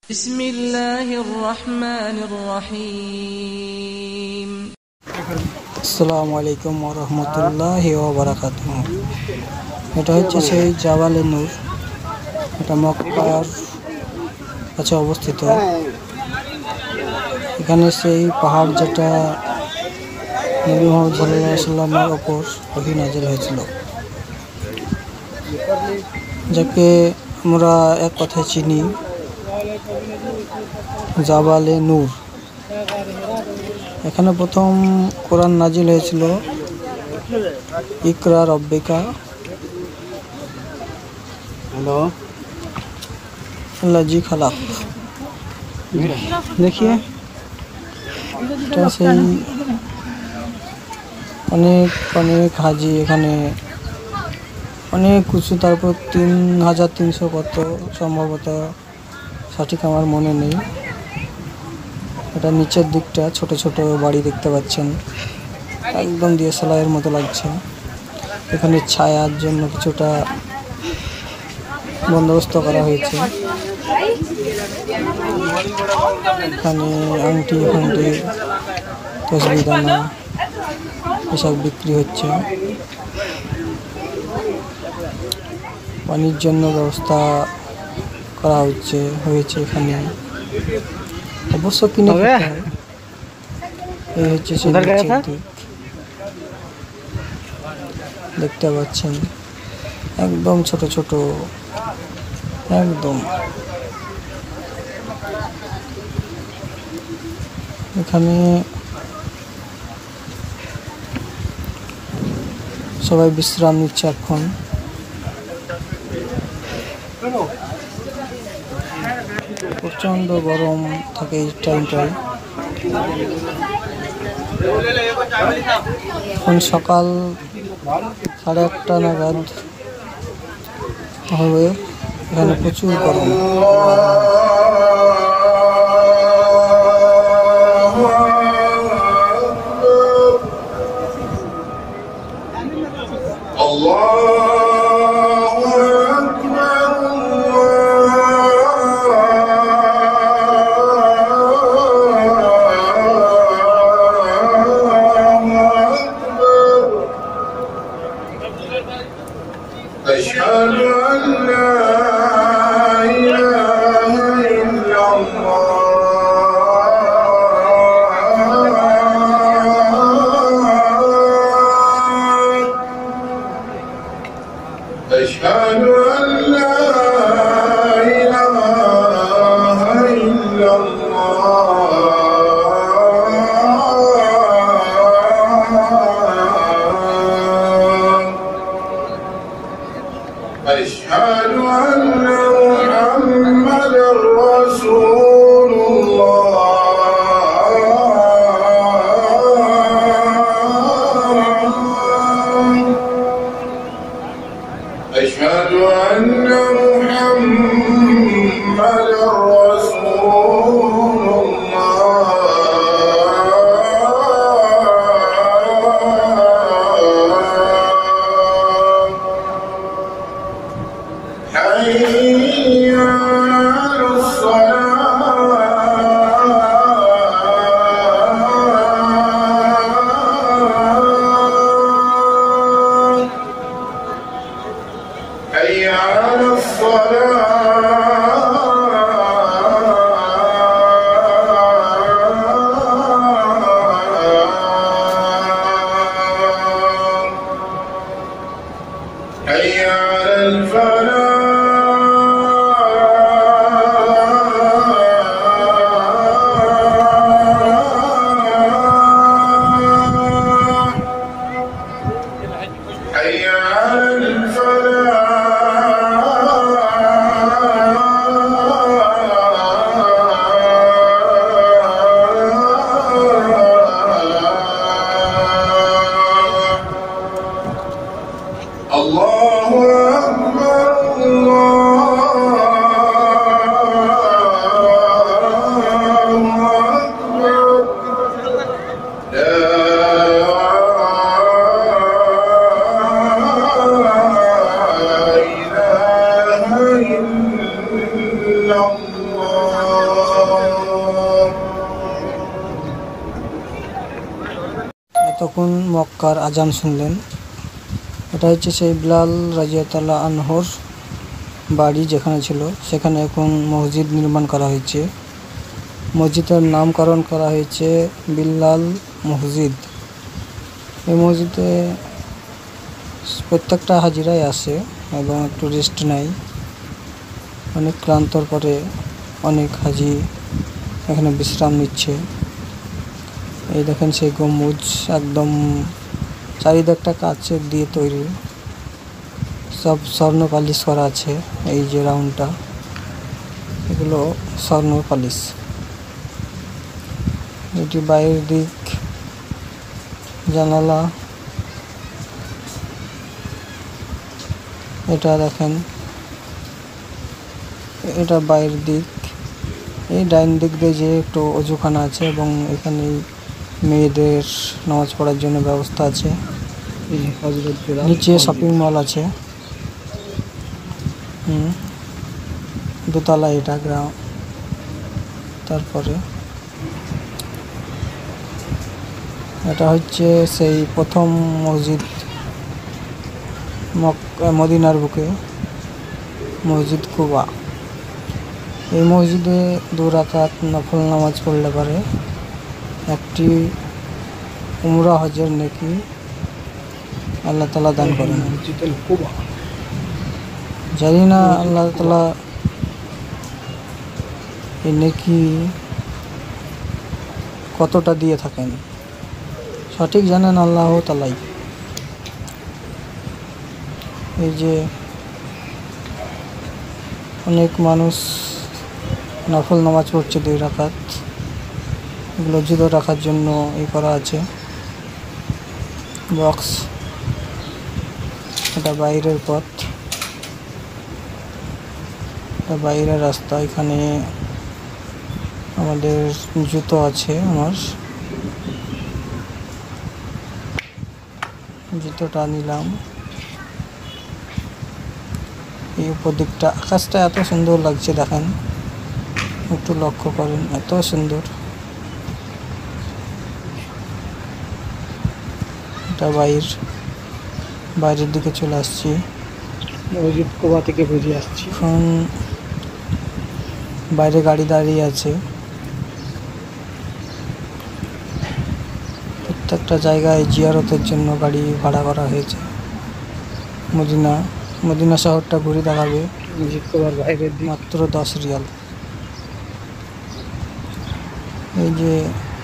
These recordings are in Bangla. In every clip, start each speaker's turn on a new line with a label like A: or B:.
A: بسم الله الرحمن الرحيم
B: আসসালামু আলাইকুম ওয়া রাহমাতুল্লাহি ওয়া বারাকাতুহু। এটা হচ্ছে সেই জাবালে নূর, এটা মক্কার কাছে অবস্থিত। এখানে সেই পাহাড় যেটা নবী মুহাম্মদ সাল্লাল্লাহু আলাইহি ওয়াসাল্লামের ওপর ওহী নাযিল হয়েছিল, যাকে আমরা এক কথায় চিনি জাবালে নূর। এখানে প্রথম কোরআন নাজিল হয়েছিল ইকরা রব্বিকা আল্লাযী খালাক। देखिए এটা সেই অনেক হাজি এখানে অনেক কিছু, তারপর 3300 কত সম্ভবত, সঠিক আমার মনে নেই। এটা নিচের দিকটা ছোট ছোট বাড়ি দেখতে পাচ্ছেন, একদম ডিএসএলআর মতো লাগছে। এখানে ছায়ার জন্য কিছুটা বন্দোবস্ত করা হয়েছে। এখানে আংটি ফাংটি তসবি দানা এসব বিক্রি হচ্ছে। পানির জন্য ব্যবস্থা করা হয়েছে এখানে, অবশ্য কিনে খেতে হয়। এই হচ্ছে সেই নিচের দিক দেখতে পাচ্ছেন, একদম ছোট ছোট, একদম। এখানে সবাই বিশ্রাম নিচ্ছে এখন। প্রচন্ড গরম থাকে এই টাইমটায়। এখন সকাল 1:30 নাগাদ হবে, এখানে প্রচুর গরম।
C: أشهد أن لا إله إلا الله أشهد أن لا إله إلا الله أشهد أن محمدا رسول الله أشهد أن محمدا رسول الله حي على الصلاة
B: এতক্ষণ মক্কার আজান শুনলেন। এটা হচ্ছে সেই বিলাল রাদিয়াল্লাহু আনহুর বাড়ি যেখানে ছিল, সেখানে এখন মসজিদ নির্মাণ করা হয়েছে। মসজিদের নামকরণ করা হয়েছে বিলাল মসজিদ। এই মসজিদে প্রত্যেকটা হাজিরাই আসে এবং একটু রেস্ট নেয়। অনেক ক্লান্তর পরে অনেক হাজি এখানে বিশ্রাম নিচ্ছে। এই দেখেন সেই গম্বুজ একদম চারিদিকটা কাচের দিয়ে তৈরি, সব স্বর্ণ পালিশ করা আছে। এই যে রাউন্ডটা, এগুলো স্বর্ণ পালিশ। এটি বাইরের দিক, জানালা। এটা দেখেন, এটা বাইরের দিক। এই ডাইন দিক দিয়ে যে একটু অজুখানা আছে এবং এখানে মেয়েদের নামাজ পড়ার জন্য ব্যবস্থা আছে। নিচে শপিং মল আছে। দোতলা এটা গ্রাম। তারপরে এটা হচ্ছে সেই প্রথম মসজিদ মদিনার বুকে, মসজিদ কুবা। এই মসজিদে 2 রাকাত নফল নামাজ পড়লে পারে একটি উমরা হজের নেকি আল্লাহ তাআলা দান করেন। জানি না আল্লাহ তাআলা এই নেকি কতটা দিয়ে থাকেন, সঠিক জানেন আল্লাহ তাআলাই। এই যে অনেক মানুষ নফল নামাজ পড়ছে 2 রাকাত, এগুলো জুতো রাখার জন্য এই করা আছে বক্স। এটা বাইরের পথ, এটা বাইরের রাস্তা। এখানে আমাদের জুতো আছে, আমার জুতোটা নিলাম। এই উপর দিকটা আকাশটা এত সুন্দর লাগছে, দেখেন একটু লক্ষ্য করেন, এত সুন্দর। এটা বাইরের দিকে চলে আসছি, মসজিদ কুবা থেকে বেরিয়ে আসছি। এখন বাইরে গাড়ি দাঁড়িয়ে আছে। প্রত্যেকটা জায়গায় জিয়ারতের জন্য গাড়ি ভাড়া করা হয়েছে। মদিনা শহরটা ঘুরে দেখাবে, মসজিদ কুবার বাইরের দিক, মাত্র 10 রিয়াল। এই যে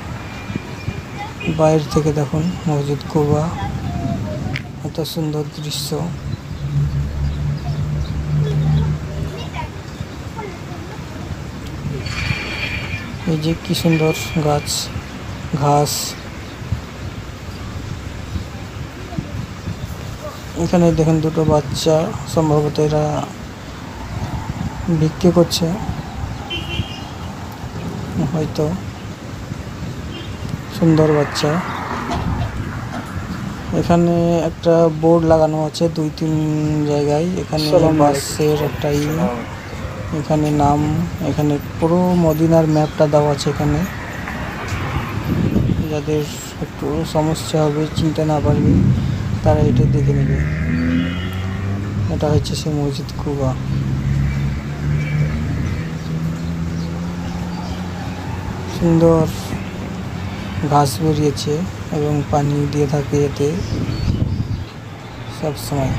B: বাইরে থেকে দেখুন মসজিদ কুবা, এত সুন্দর দৃশ্য। এই যে কি সুন্দর ঘাস। এখানে দেখেন 2টো বাচ্চা, সম্ভবত এরা ভিক্ষে করছে হয়তো। সুন্দর বাচ্চা। এখানে একটা বোর্ড লাগানো আছে 2-3 জায়গায়। এখানে বাসের একটা এখানে নাম, এখানে পুরো মদিনার ম্যাপটা দেওয়া আছে। এখানে যাদের একটু সমস্যা হবে, চিনতে না পারবে, তারা এটা দেখে নেবে। এটা হচ্ছে সেই মসজিদ কুবা। সুন্দর ঘাস বেরিয়েছে এবং পানি দিয়ে থাকে এতে সব সময়।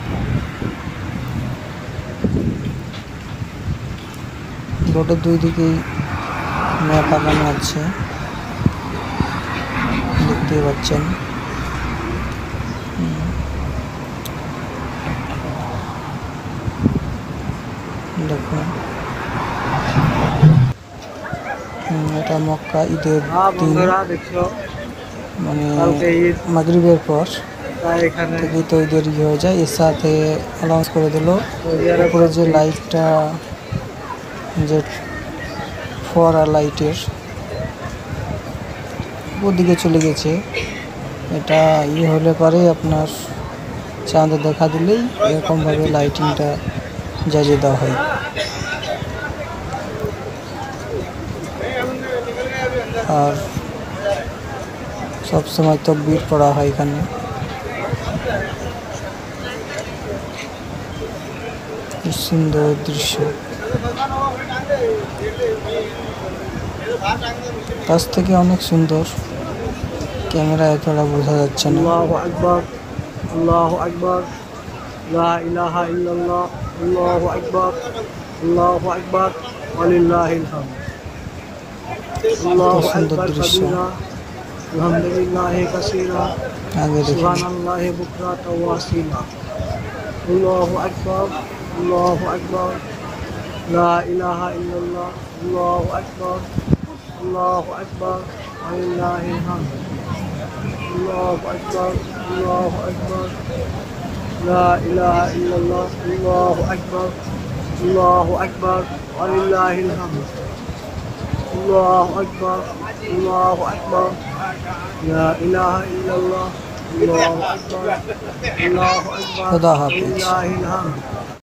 B: রোডের 2 দিকেই ম্যাপ আঁকানো আছে, দেখতে পাচ্ছেন। দেখুন, এটা মক্কা ঈদের দিন, মানে মাগরিবের পর থেকেই তো ঈদের হয়ে যায়। এর সাথে অ্যানাউন্স করে দিল উপরে যে লাইটটা, যে ফোয়ারা লাইটের ওদিকে চলে গেছে। এটা হলে পরে আপনার চাঁদ দেখা দিলেই এরকমভাবে লাইটিংটা জ্বালিয়ে দেওয়া হয়। আর সব সময় তাকবীর পড়া হয় এখানে। কি সুন্দর দৃশ্য, কাছ থেকে অনেক সুন্দর, ক্যামেরা এতটা বোঝা যাচ্ছে না।
D: আল্লাহু আকবার, আল্লাহু আকবার, লা ইলাহা ইল্লাল্লাহ, আল্লাহু আকবার, আল্লাহু আকবার, ওয়ালিল্লাহিল হামদ। আল্লাহু
B: সুন্দর
D: আকবার
B: দৃশ্য।
D: কাবীরা, আলহামদুলিল্লাহি কাসীরা,
B: আগে দেখুন,
D: সুবহানাল্লাহি বুকরাতাও ওয়া আসীলা। আল্লাহু আকবার, আল্লাহু আকবার, লা ইলাহা ইল্লাল্লাহ, আল্লাহু আকবার, আল্লাহু আকবার, ওয়ালিল্লাহিল হামদ। আল্লাহু আকবার, আল্লাহু আকবার, লা ইলাহা ইল্লাল্লাহ, আল্লাহু আকবার, আল্লাহু আকবার, ওয়ালিল্লাহিল হামদ। আল্লাহু আকবার, আল্লাহু আকবার, লা ইলাহা ইল্লাল্লাহ, আল্লাহু আকবার, আল্লাহু আকবার,
B: খুদা হাফেজ।
D: ওয়ালিল্লাহিল হামদ।